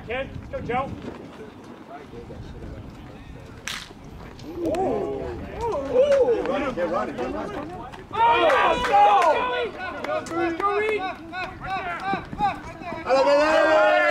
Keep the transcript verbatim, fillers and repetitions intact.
back, kid. Let's go, Joe. Ooh. Ooh. Get running, get running, get running. Oh, let's go! Go, Reed! Go, Reed!